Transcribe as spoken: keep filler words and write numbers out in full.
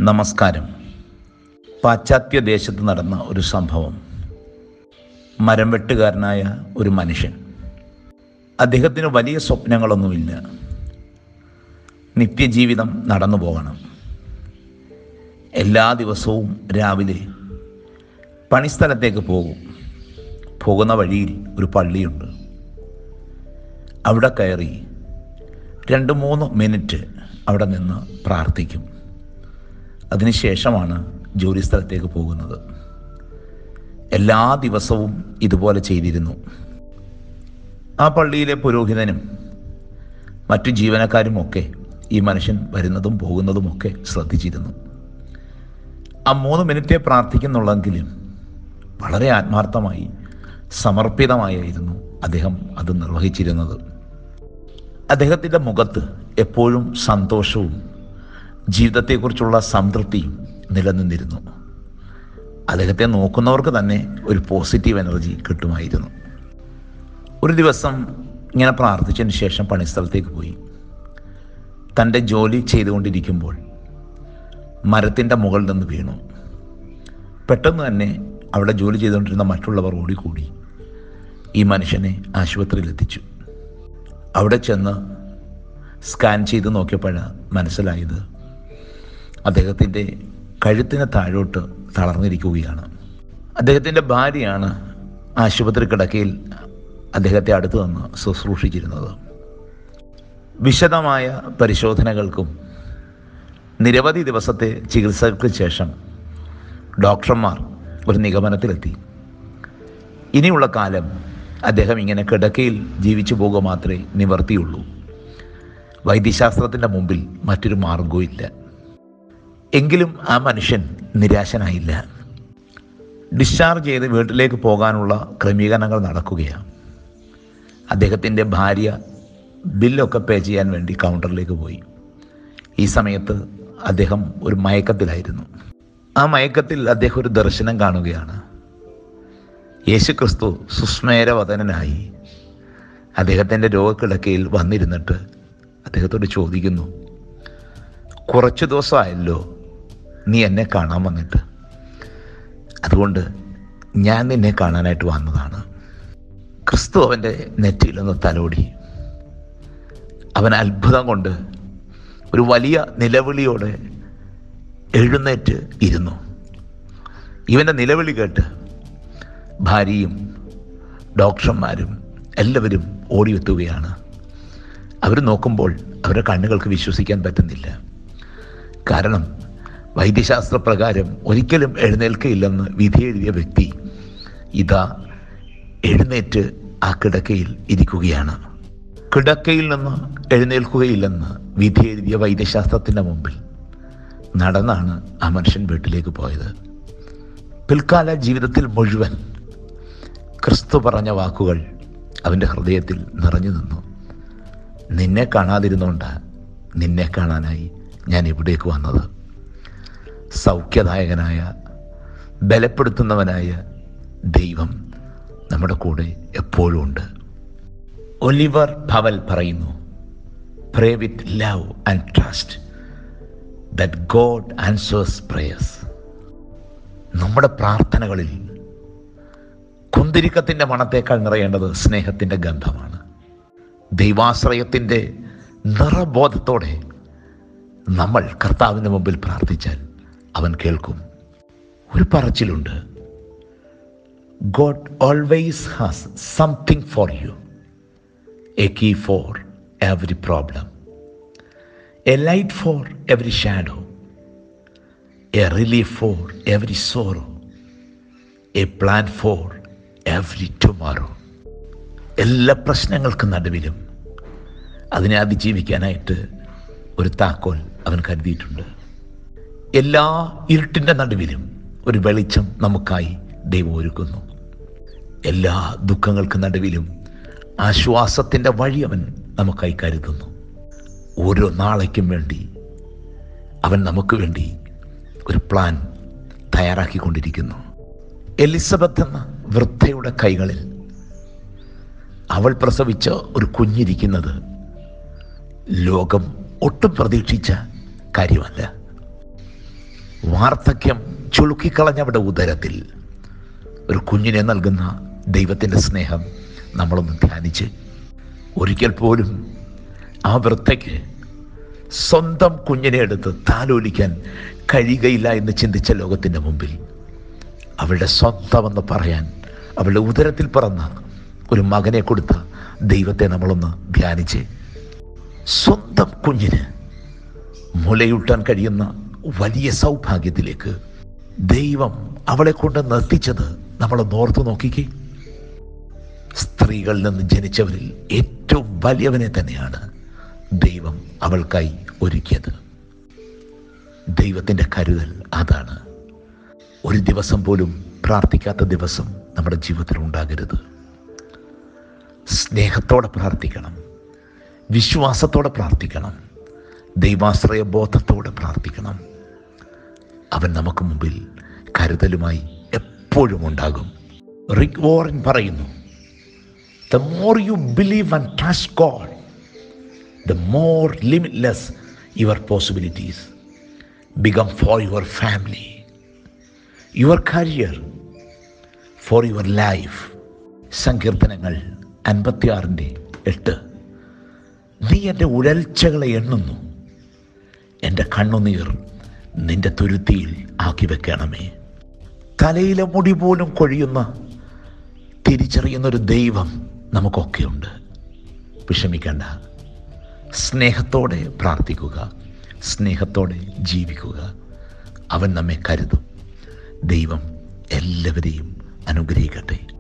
നമസ്കാരം. പാശ്ചാത്യ ദേശത്ത് നടന്ന ഒരു സംഭവം. മരം വെട്ടുകാരനായ ഒരു മനുഷ്യൻ. അദ്ദേഹത്തിന് വലിയ സ്വപ്നങ്ങളൊന്നുമില്ല. നിത്യജീവിതം നടന്നു പോകണം. എല്ലാ ദിവസവും രാവിലെ പണിസ്ഥലത്തേക്ക് പോകും. പോകുന്ന വഴിയിൽ ഒരു പള്ളിയുണ്ട്. അവിടെ കയറി രണ്ട് മൂന്ന് മിനിറ്റ് അവിടെ നിന്ന് പ്രാർത്ഥിക്കും. അതിനുശേഷമാണ് ജോലി സ്ഥലത്തേക്ക് പോകുന്നത്. എല്ലാ ദിവസവും ഇതുപോലെ ചെയ്തിരുന്നു. ആ പള്ളിയിലെ പുരോഹിതനും മറ്റു ജീവനക്കാരുമൊക്കെ ഈ മനുഷ്യൻ വരുന്നതും പോകുന്നതുമൊക്കെ ശ്രദ്ധിച്ചിരുന്നു. ആ മൂന്ന് മിനിറ്റേ പ്രാർത്ഥിക്കുന്നുള്ളെങ്കിലും വളരെ ആത്മാർത്ഥമായി സമർപ്പിതമായിരുന്നു അദ്ദേഹം അത് നിർവഹിച്ചിരുന്നത്. അദ്ദേഹത്തിൻ്റെ മുഖത്ത് എപ്പോഴും സന്തോഷവും ജീവിതത്തെക്കുറിച്ചുള്ള സംതൃപ്തിയും നിലനിന്നിരുന്നു. അദ്ദേഹത്തെ നോക്കുന്നവർക്ക് തന്നെ ഒരു പോസിറ്റീവ് എനർജി കിട്ടുമായിരുന്നു. ഒരു ദിവസം ഇങ്ങനെ പ്രാർത്ഥിച്ചതിന് ശേഷം പണിസ്ഥലത്തേക്ക് പോയി. തൻ്റെ ജോലി ചെയ്തുകൊണ്ടിരിക്കുമ്പോൾ മരത്തിൻ്റെ മുകളിൽ നിന്ന് വീണു. പെട്ടെന്ന് തന്നെ അവിടെ ജോലി ചെയ്തുകൊണ്ടിരുന്ന മറ്റുള്ളവർ ഓടിക്കൂടി ഈ മനുഷ്യനെ ആശുപത്രിയിൽ എത്തിച്ചു. അവിടെ ചെന്ന് സ്കാൻ ചെയ്ത് നോക്കിയപ്പോഴാണ് മനസ്സിലായത് അദ്ദേഹത്തിൻ്റെ കഴുത്തിന് താഴോട്ട് തളർന്നിരിക്കുകയാണ്. അദ്ദേഹത്തിൻ്റെ ഭാര്യയാണ് ആശുപത്രി കിടക്കയിൽ അദ്ദേഹത്തെ അടുത്ത് നിന്ന് ശുശ്രൂഷിച്ചിരുന്നത്. വിശദമായ പരിശോധനകൾക്കും നിരവധി ദിവസത്തെ ചികിത്സകൾക്ക് ശേഷം ഡോക്ടർമാർ ഒരു നിഗമനത്തിലെത്തി. ഇനിയുള്ള കാലം അദ്ദേഹം ഇങ്ങനെ കിടക്കയിൽ ജീവിച്ചു പോകുക മാത്രമേ നിവർത്തിയുള്ളൂ. വൈദ്യശാസ്ത്രത്തിൻ്റെ മുമ്പിൽ മറ്റൊരു മാർഗവും ഇല്ല. എങ്കിലും ആ മനുഷ്യൻ നിരാശനായില്ല. ഡിസ്ചാർജ് ചെയ്ത് വീട്ടിലേക്ക് പോകാനുള്ള ക്രമീകരണങ്ങൾ നടക്കുകയാണ്. അദ്ദേഹത്തിൻ്റെ ഭാര്യ ബില്ലൊക്കെ പേ ചെയ്യാൻ വേണ്ടി കൗണ്ടറിലേക്ക് പോയി. ഈ സമയത്ത് അദ്ദേഹം ഒരു മയക്കത്തിലായിരുന്നു. ആ മയക്കത്തിൽ അദ്ദേഹം ഒരു ദർശനം കാണുകയാണ്. യേശുക്രിസ്തു സുസ്മേരവദനായി അദ്ദേഹത്തിൻ്റെ രോഗക്കിടക്കയിൽ വന്നിരുന്നിട്ട് അദ്ദേഹത്തോട് ചോദിക്കുന്നു, കുറച്ച് ദിവസമായല്ലോ നീ എന്നെ കാണാൻ വന്നിട്ട്, അതുകൊണ്ട് ഞാൻ നിന്നെ കാണാനായിട്ട് വന്നതാണ്. ക്രിസ്തു അവൻ്റെ നെറ്റിയിലൊന്ന് തലോടി. അവൻ അത്ഭുതം കൊണ്ട് ഒരു വലിയ നിലവിളിയോടെ എഴുന്നേറ്റ് ഇരുന്നു. ഇവൻ്റെ നിലവിളി കേട്ട് ഭാര്യയും ഡോക്ടർമാരും എല്ലാവരും ഓടിയെത്തുകയാണ്. അവർ നോക്കുമ്പോൾ അവരുടെ കണ്ണുകൾക്ക് വിശ്വസിക്കാൻ പറ്റുന്നില്ല. കാരണം വൈദ്യശാസ്ത്രപ്രകാരം ഒരിക്കലും എഴുന്നേൽക്കയില്ലെന്ന് വിധി എഴുതിയ വ്യക്തി ഇതാ എഴുന്നേറ്റ് ആ കിടക്കയിൽ ഇരിക്കുകയാണ്. കിടക്കയിൽ നിന്ന് എഴുന്നേൽക്കുകയില്ലെന്ന് വിധി എഴുതിയ വൈദ്യശാസ്ത്രത്തിൻ്റെ മുമ്പിൽ നടന്നാണ് ആ മനുഷ്യൻ വീട്ടിലേക്ക് പോയത്. പിൽക്കാല ജീവിതത്തിൽ മുഴുവൻ ക്രിസ്തു പറഞ്ഞ വാക്കുകൾ അവൻ്റെ ഹൃദയത്തിൽ നിറഞ്ഞു നിന്നു. നിന്നെ കാണാതിരുന്നുകൊണ്ടാണ് നിന്നെ കാണാനായി ഞാൻ ഇവിടേക്ക് വന്നത്. സൗഖ്യദായകനായ ബലപ്പെടുത്തുന്നവനായ ദൈവം നമ്മുടെ കൂടെ എപ്പോഴും ഉണ്ട്. ഒലിവർ പവൽ പറയുന്നു, pray with love and trust that God answers prayers. നമ്മുടെ പ്രാർത്ഥനകളിൽ കുന്തിരിക്കത്തിൻ്റെ മണത്തേക്കാൾ നിറയേണ്ടത് സ്നേഹത്തിൻ്റെ ഗന്ധമാണ്. ദൈവാശ്രയത്തിൻ്റെ നിറബോധത്തോടെ നമ്മൾ കർത്താവിൻ്റെ മുമ്പിൽ പ്രാർത്ഥിച്ചാൽ അവൻ കേൾക്കും. ഒരു പറച്ചിലുണ്ട്, God always has something for you, a key for every problem, a light for every shadow, a relief for every sorrow, a plan for every tomorrow. എല്ലാ പ്രശ്നങ്ങൾക്കും നടുവിലും അതിനെ അതിജീവിക്കാനായിട്ട് ഒരു താക്കോൽ അവൻ കരുതിയിട്ടുണ്ട്. എല്ലാ ഇരുട്ടിൻ്റെ നടുവിലും ഒരു വെളിച്ചം നമുക്കായി ദൈവം ഒരുക്കുന്നു. എല്ലാ ദുഃഖങ്ങൾക്ക് നടുവിലും ആശ്വാസത്തിൻ്റെ വഴി അവൻ നമുക്കായി കരുതുന്നു. ഓരോ നാളേക്കും വേണ്ടി അവൻ നമുക്ക് വേണ്ടി ഒരു പ്ലാൻ തയ്യാറാക്കിക്കൊണ്ടിരിക്കുന്നു. എലിസബത്ത് എന്ന വൃദ്ധയുടെ കൈകളിൽ അവൾ പ്രസവിച്ച ഒരു കുഞ്ഞിരിക്കുന്നത് ലോകം ഒട്ടും പ്രതീക്ഷിച്ച കാര്യമല്ല. വാർദ്ധക്യം ചുളുക്കിക്കളഞ്ഞവരുടെ ഉദരത്തിൽ ഒരു കുഞ്ഞിനെ നൽകുന്ന ദൈവത്തിൻ്റെ സ്നേഹം നമ്മളൊന്ന് ധ്യാനിച്ച്, ഒരിക്കൽ പോലും ആ വൃദ്ധയ്ക്ക് സ്വന്തം കുഞ്ഞിനെ എടുത്ത് താലോലിക്കാൻ കഴിയുകയില്ല എന്ന് ചിന്തിച്ച ലോകത്തിൻ്റെ മുമ്പിൽ അവളുടെ സ്വന്തമെന്ന് പറയാൻ അവളുടെ ഉദരത്തിൽ പിറന്ന ഒരു മകനെ കൊടുത്ത ദൈവത്തെ നമ്മളൊന്ന് ധ്യാനിച്ച്, സ്വന്തം കുഞ്ഞിന് മുലയൂട്ടാൻ കഴിയുന്ന വലിയ സൗഭാഗ്യത്തിലേക്ക് ദൈവം അവളെ കൊണ്ട് നിർത്തിച്ചത് നമ്മളൊന്ന് ഓർത്തു നോക്കിക്കേ. സ്ത്രീകളിൽ നിന്ന് ജനിച്ചവരിൽ ഏറ്റവും വലിയവനെ തന്നെയാണ് ദൈവം അവൾക്കായി ഒരുക്കിയത്. ദൈവത്തിൻ്റെ കരുതൽ അതാണ്. ഒരു ദിവസം പോലും പ്രാർത്ഥിക്കാത്ത ദിവസം നമ്മുടെ ജീവിതത്തിൽ ഉണ്ടാകരുത്. സ്നേഹത്തോടെ പ്രാർത്ഥിക്കണം, വിശ്വാസത്തോടെ പ്രാർത്ഥിക്കണം, ദൈവാശ്രയ ബോധത്തോടെ പ്രാർത്ഥിക്കണം. അവൻ നമുക്ക് മുമ്പിൽ കരുതലുമായി എപ്പോഴും ഉണ്ടാകും. റിക് വോറൻ പറയുന്നു, The more you believe and trust God, the more limitless your possibilities become for your family, your career, for your life. സങ്കീർത്തനങ്ങൾ അൻപത്തിയാറിൻ്റെ എട്ട്. നീ എൻ്റെ ഉഴൽച്ചകളെ എണ്ണുന്നു, എൻ്റെ കണ്ണുനീർ നിൻ്റെ തുരുത്തിയിൽ ആക്കി വെക്കണമേ. തലയിലെ മുടി പോലും കൊഴിയുന്ന തിരിച്ചറിയുന്നൊരു ദൈവം നമുക്കൊക്കെയുണ്ട്. വിഷമിക്കേണ്ട. സ്നേഹത്തോടെ പ്രാർത്ഥിക്കുക, സ്നേഹത്തോടെ ജീവിക്കുക. അവൻ നമ്മെ കരുതും. ദൈവം എല്ലാവരെയും അനുഗ്രഹിക്കട്ടെ.